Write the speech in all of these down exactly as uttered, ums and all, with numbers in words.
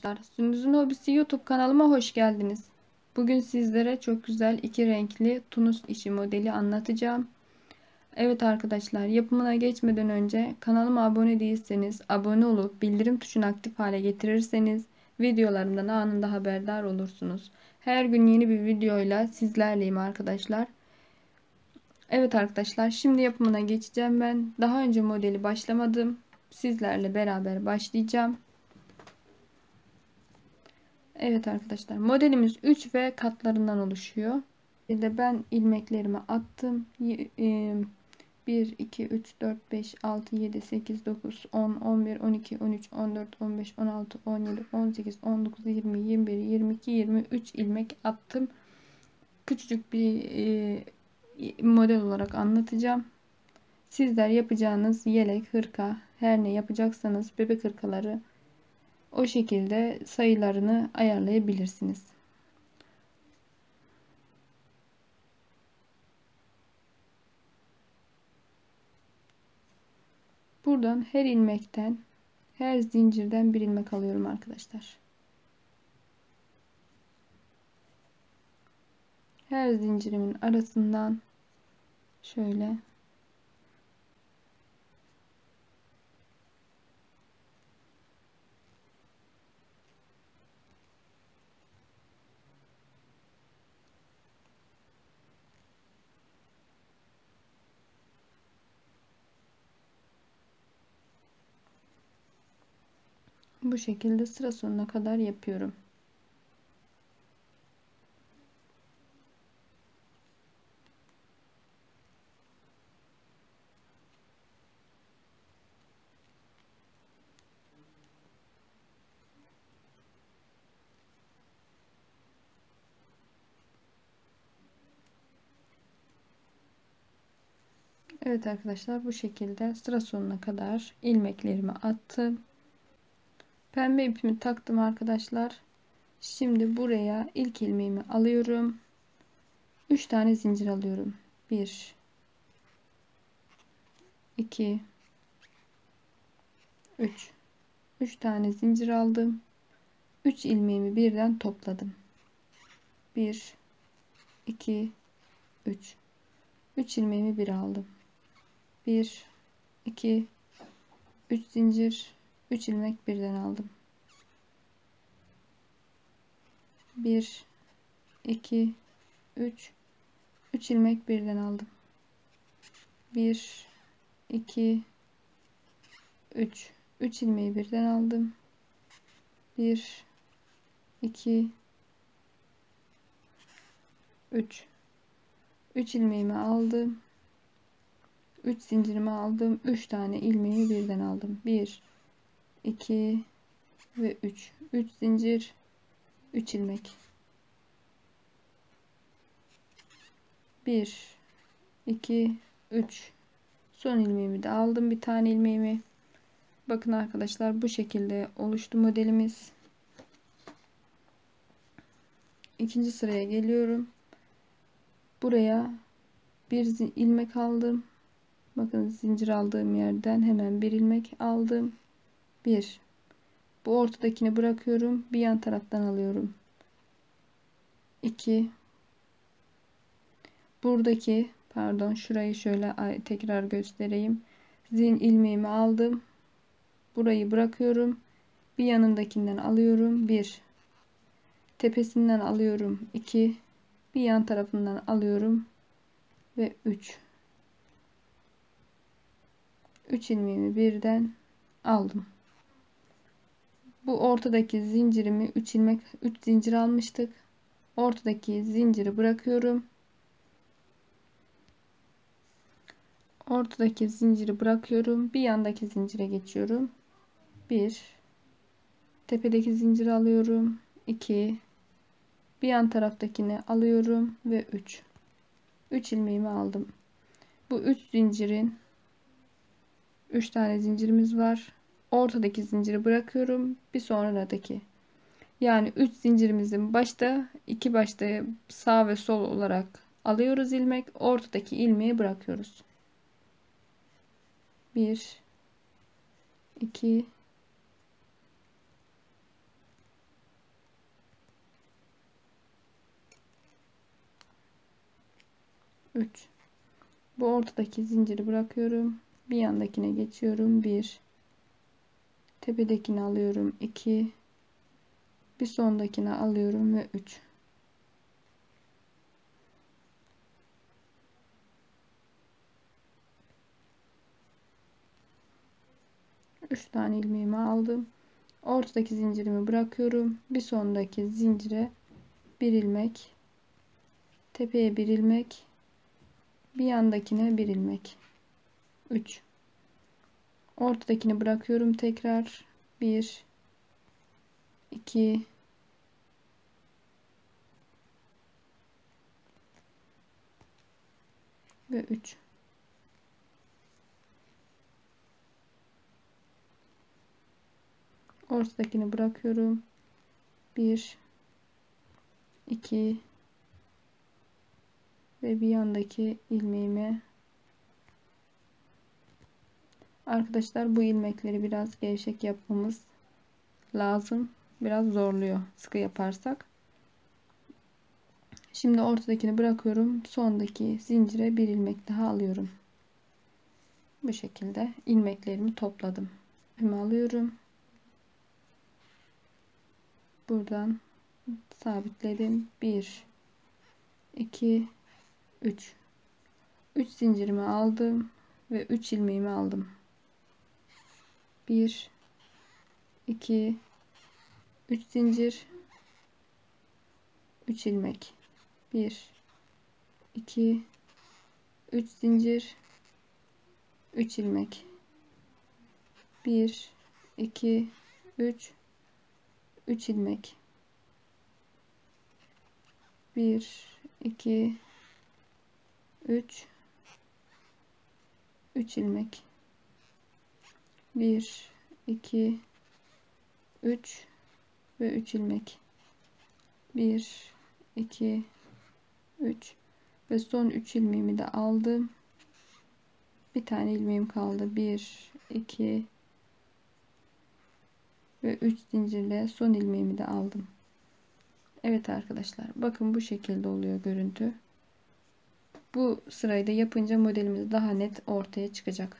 arkadaşlar. Sündüz'ün Hobisi YouTube kanalıma hoş geldiniz. Bugün sizlere çok güzel iki renkli tunus işi modeli anlatacağım. Evet arkadaşlar, yapımına geçmeden önce kanalıma abone değilseniz abone olup bildirim tuşunu aktif hale getirirseniz videolarımdan anında haberdar olursunuz. Her gün yeni bir videoyla sizlerleyim arkadaşlar. Evet arkadaşlar, şimdi yapımına geçeceğim ben. Daha önce modeli başlamadım. Sizlerle beraber başlayacağım. Evet arkadaşlar, modelimiz üç ve katlarından oluşuyor. Bir de ben ilmeklerimi attım. bir iki üç dört beş altı yedi sekiz dokuz on on bir on iki on üç on dört on beş on altı on yedi on sekiz on dokuz yirmi yirmi bir yirmi iki yirmi üç ilmek attım. Küçücük bir e, model olarak anlatacağım. Sizler yapacağınız yelek, hırka, her ne yapacaksanız bebek hırkaları, o şekilde sayılarını ayarlayabilirsiniz. Buradan her ilmekten, her zincirden bir ilmek alıyorum arkadaşlar. Her zincirimin arasından şöyle bu şekilde sıra sonuna kadar yapıyorum. Evet arkadaşlar, bu şekilde sıra sonuna kadar ilmeklerimi attım. Pembe ipimi taktım arkadaşlar. Şimdi buraya ilk ilmeğimi alıyorum. üç tane zincir alıyorum. bir iki üç üç tane zincir aldım. üç ilmeğimi birden topladım. bir iki üç üç ilmeğimi bir aldım. bir iki üç zincir, üç ilmek birden aldım. bir iki üç üç ilmek birden aldım. bir iki üç üç ilmeği birden aldım. bir iki üç üç ilmeğimi aldım. üç zincirimi aldım. üç tane ilmeği birden aldım. bir iki ve üç üç zincir, üç ilmek. bir iki üç son ilmeğimi de aldım, bir tane ilmeğimi. Bakın arkadaşlar, bu şekilde oluştu modelimiz. İkinci sıraya geliyorum. Buraya bir ilmek aldım. Bakın, zincir aldığım yerden hemen bir ilmek aldım. bir Bu ortadakini bırakıyorum. Bir yan taraftan alıyorum. iki Buradaki, pardon, şurayı şöyle tekrar göstereyim. Zin ilmeğimi aldım. Burayı bırakıyorum. Bir yanındakinden alıyorum. bir Tepesinden alıyorum. iki Bir yan tarafından alıyorum ve üç üç ilmeğimi birden aldım. Bu ortadaki zincirimi üç ilmek üç zincir almıştık. Ortadaki zinciri bırakıyorum. Ortadaki zinciri bırakıyorum. Bir yandaki zincire geçiyorum. bir Tepedeki zinciri alıyorum. iki Bir yan taraftakini alıyorum ve üç üç ilmeğimi aldım. Bu üç zincirin üç tane zincirimiz var. Ortadaki zinciri bırakıyorum. Bir sonradaki. Yani üç zincirimizin başta, iki başta sağ ve sol olarak alıyoruz ilmek. Ortadaki ilmeği bırakıyoruz. bir iki üç. Bu ortadaki zinciri bırakıyorum. Bir yandakine geçiyorum. bir. Tepedekini alıyorum. iki. Bir sondakine alıyorum ve üç. üç tane ilmeğimi aldım. Ortadaki zincirimi bırakıyorum. Bir sondaki zincire bir ilmek, tepeye bir ilmek, bir yandakine bir ilmek. üç. Ortadakini bırakıyorum tekrar. bir, iki, ve üç. Ortadakini bırakıyorum. bir, iki ve bir yandaki ilmeğime. Arkadaşlar bu ilmekleri biraz gevşek yapmamız lazım. Biraz zorluyor sıkı yaparsak. Şimdi ortadakini bırakıyorum. Sondaki zincire bir ilmek daha alıyorum. Bu şekilde ilmeklerimi topladım. İpimi alıyorum. Buradan sabitledim. bir, iki, üç. üç zincirimi aldım ve üç ilmeğimi aldım. bir, iki, üç zincir, üç ilmek. bir, iki, üç zincir, üç ilmek. bir, iki, üç, üç ilmek. bir, iki, üç, üç ilmek. bir, iki, üç ve üç ilmek. bir, iki, üç ve son üç ilmeğimi de aldım. Bir tane ilmeğim kaldı. bir, iki ve üç zincirle son ilmeğimi de aldım. Evet arkadaşlar, bakın bu şekilde oluyor görüntü. Bu sırayı da yapınca modelimiz daha net ortaya çıkacak.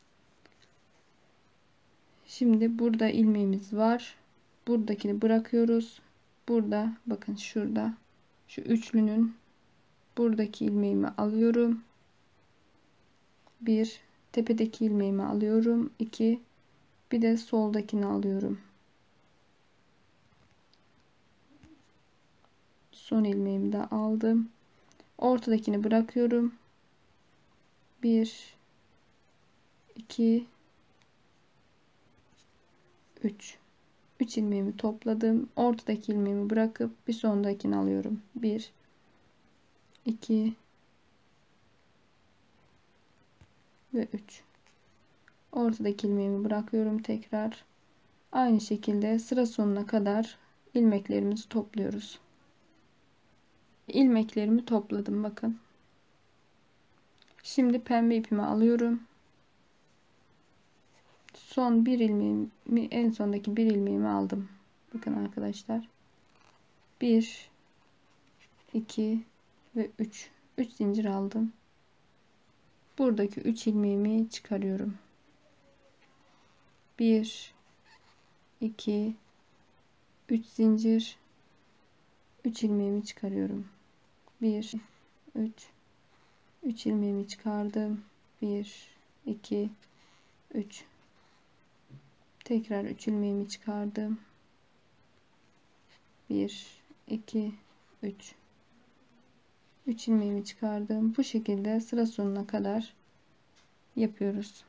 Şimdi burada ilmeğimiz var. Buradakini bırakıyoruz. Burada bakın şurada şu üçlünün buradaki ilmeğimi alıyorum. bir, tepedeki ilmeğimi alıyorum. iki, bir de soldakini alıyorum. Son ilmeğimi de aldım. Ortadakini bırakıyorum. bir, iki, üç. üç ilmeğimi topladım. Ortadaki ilmeğimi bırakıp bir sondakini alıyorum. bir, iki ve üç. Ortadaki ilmeğimi bırakıyorum tekrar. Aynı şekilde sıra sonuna kadar ilmeklerimizi topluyoruz. İlmeklerimi topladım bakın. Şimdi pembe ipimi alıyorum. Son bir ilmeğimi, en sondaki bir ilmeğimi aldım. Bakın arkadaşlar. bir, iki ve üç. üç zincir aldım. Buradaki üç ilmeğimi çıkarıyorum. bir, iki, üç zincir, üç ilmeğimi çıkarıyorum. bir, üç, üç ilmeğimi çıkardım. bir, iki, üç. Tekrar üç ilmeğimi çıkardım. bir, iki, üç. üç ilmeğimi çıkardım. Bu şekilde sıra sonuna kadar yapıyoruz.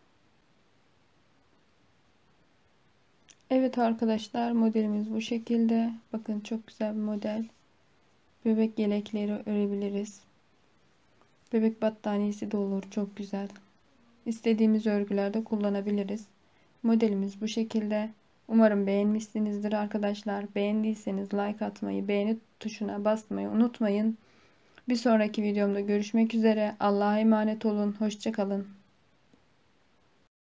Evet arkadaşlar, modelimiz bu şekilde. Bakın çok güzel bir model. Bebek yelekleri örebiliriz. Bebek battaniyesi de olur. Çok güzel. İstediğimiz örgülerde kullanabiliriz. Modelimiz bu şekilde. Umarım beğenmişsinizdir arkadaşlar. Beğendiyseniz like atmayı, beğeni tuşuna basmayı unutmayın. Bir sonraki videomda görüşmek üzere. Allah'a emanet olun. Hoşça kalın.